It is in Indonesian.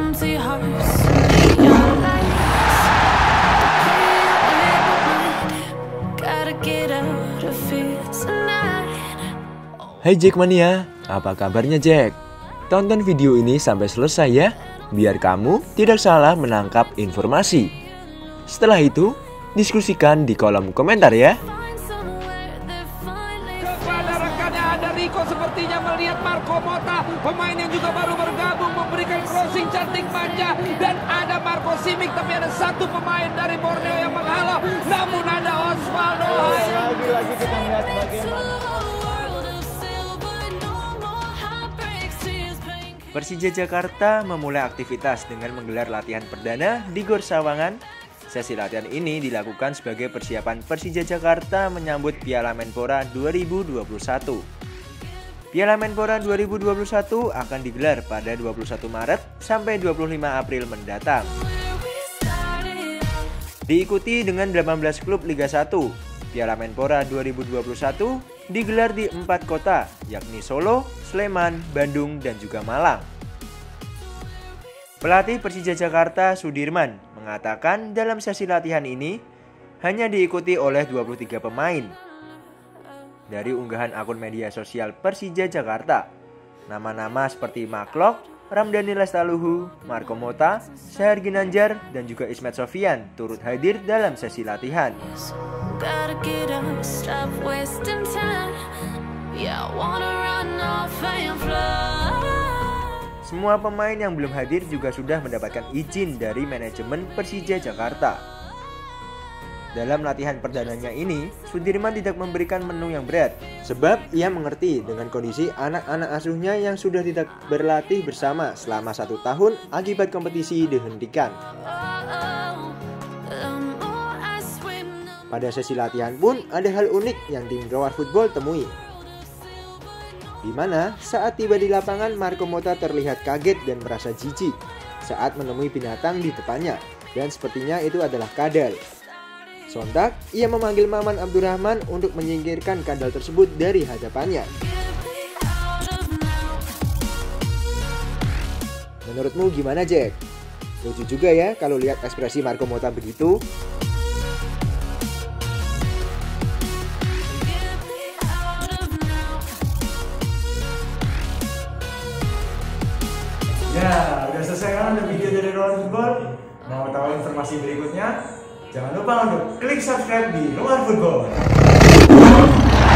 empty hearts and realize gotta get out of here tonight. Hai Jackmania, apa kabarnya Jack? Tonton video ini sampai selesai ya, biar kamu tidak salah menangkap informasi. Setelah itu, diskusikan di kolom komentar ya. Kepada rekannya ada Rico sepertinya melihat Marco Motta, pemain yang juga baru bergabung memberikan crossing cantik manja, dan ada Marco Simic, tapi ada satu pemain dari Borneo yang menghalau, namun ada Osvaldo Hai. Lagi-lagi kita melihat bagaimana Persija Jakarta memulai aktivitas dengan menggelar latihan perdana di Gor Sawangan. Sesi latihan ini dilakukan sebagai persiapan Persija Jakarta menyambut Piala Menpora 2021. Piala Menpora 2021 akan digelar pada 21 Maret sampai 25 April mendatang. Diikuti dengan 18 klub Liga 1, Piala Menpora 2021 digelar di 4 kota, yakni Solo, Sleman, Bandung, dan juga Malang. Pelatih Persija Jakarta Sudirman mengatakan dalam sesi latihan ini hanya diikuti oleh 23 pemain. Dari unggahan akun media sosial Persija Jakarta, nama-nama seperti Maklok, Ramdhani Lestaluhu, Marco Motta, Syahar Ginanjar, dan juga Ismet Sofyan turut hadir dalam sesi latihan. Gotta get up, stop wasting time. Yeah, I wanna run off and fly. Semua pemain yang belum hadir juga sudah mendapatkan izin dari manajemen Persija Jakarta. Dalam latihan perdananya ini, Sudirman tidak memberikan menu yang berat, sebab ia mengerti dengan kondisi anak-anak asuhnya yang sudah tidak berlatih bersama selama 1 tahun akibat kompetisi dihentikan. Pada sesi latihan pun ada hal unik yang tim Roar Football temui, di mana saat tiba di lapangan Marco Motta terlihat kaget dan merasa jijik saat menemui binatang di depannya, dan sepertinya itu adalah kadal. Sontak, ia memanggil Maman Abdurrahman untuk menyingkirkan kadal tersebut dari hadapannya. Menurutmu gimana Jack? Lucu juga ya kalau lihat ekspresi Marco Motta begitu. Ya, udah selesai kan untuk video dari Roar Football? Mau tahu informasi berikutnya? Jangan lupa untuk klik subscribe di Roar Football.